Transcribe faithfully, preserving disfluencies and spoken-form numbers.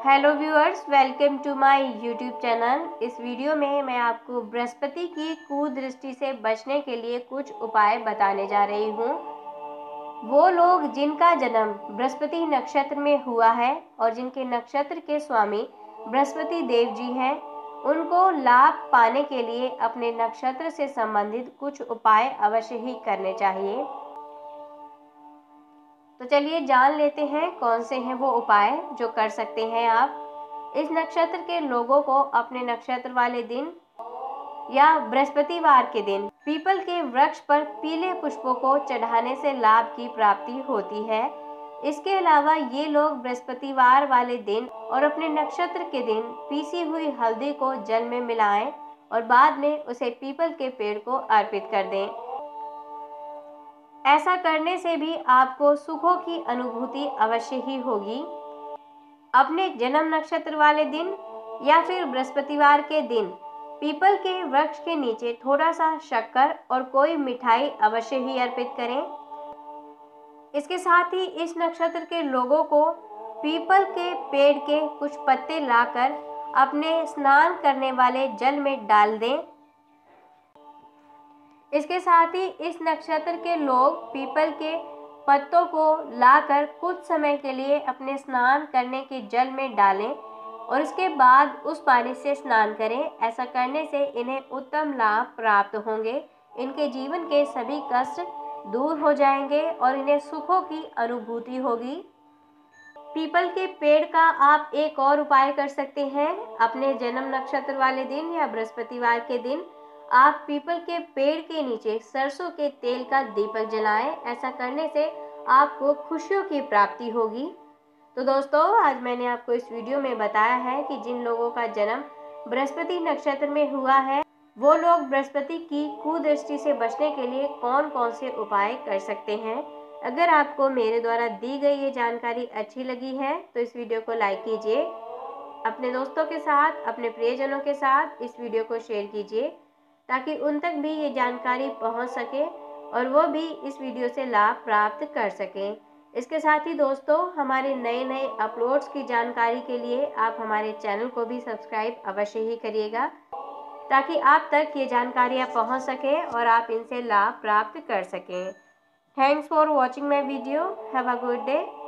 Hello viewers, welcome to my YouTube channel. इस video में मैं आपको बृहस्पति की कुदृष्टि से बचने के लिए कुछ उपाय बताने जा रही हूँ। वो लोग जिनका जन्म बृहस्पति नक्षत्र में हुआ है और जिनके नक्षत्र के स्वामी बृहस्पति देव जी हैं, उनको लाभ पाने के लिए अपने नक्षत्र से संबंधित कुछ उपाय अवश्य ही करने चाहिए। तो चलिए जान लेते हैं कौन से हैं वो उपाय जो कर सकते हैं आप। इस नक्षत्र के लोगों को अपने नक्षत्र वाले दिन या बृहस्पतिवार के दिन पीपल के वृक्ष पर पीले पुष्पों को चढ़ाने से लाभ की प्राप्ति होती है। इसके अलावा ये लोग बृहस्पतिवार वाले दिन और अपने नक्षत्र के दिन पीसी हुई हल्दी को जल में मिलाएं और बाद में उसे पीपल के पेड़ को अर्पित कर दें। ऐसा करने से भी आपको सुखों की अनुभूति अवश्य ही होगी। अपने जन्म नक्षत्र वाले दिन या फिर बृहस्पतिवार के दिन पीपल के वृक्ष के नीचे थोड़ा सा शक्कर और कोई मिठाई अवश्य ही अर्पित करें। इसके साथ ही इस नक्षत्र के लोगों को पीपल के पेड़ के कुछ पत्ते लाकर अपने स्नान करने वाले जल में डाल दें। इसके साथ ही इस नक्षत्र के लोग पीपल के पत्तों को लाकर कुछ समय के लिए अपने स्नान करने के जल में डालें और इसके बाद उस पानी से स्नान करें। ऐसा करने से इन्हें उत्तम लाभ प्राप्त होंगे। इनके जीवन के सभी कष्ट दूर हो जाएंगे और इन्हें सुखों की अनुभूति होगी। पीपल के पेड़ का आप एक और उपाय कर सकते हैं। अपने जन्म नक्षत्र वाले दिन या बृहस्पतिवार के दिन आप पीपल के पेड़ के नीचे सरसों के तेल का दीपक जलाएं। ऐसा करने से आपको खुशियों की प्राप्ति होगी। तो दोस्तों, आज मैंने आपको इस वीडियो में बताया है कि जिन लोगों का जन्म बृहस्पति नक्षत्र में हुआ है वो लोग बृहस्पति की कुदृष्टि से बचने के लिए कौन कौन से उपाय कर सकते हैं। अगर आपको मेरे द्वारा दी गई ये जानकारी अच्छी लगी है तो इस वीडियो को लाइक कीजिए, अपने दोस्तों के साथ, अपने प्रियजनों के साथ इस वीडियो को शेयर कीजिए ताकि उन तक भी ये जानकारी पहुंच सके और वो भी इस वीडियो से लाभ प्राप्त कर सकें। इसके साथ ही दोस्तों, हमारे नए नए अपलोड्स की जानकारी के लिए आप हमारे चैनल को भी सब्सक्राइब अवश्य ही करिएगा ताकि आप तक ये जानकारियाँ पहुंच सकें और आप इनसे लाभ प्राप्त कर सकें। Thanks for watching my video. Have a good day.